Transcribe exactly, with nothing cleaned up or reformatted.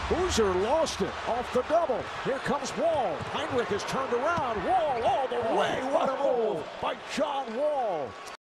Boozer lost it off the double. Here comes Wall. Heinrich is turned around. Wall all the way. What a move by John Wall.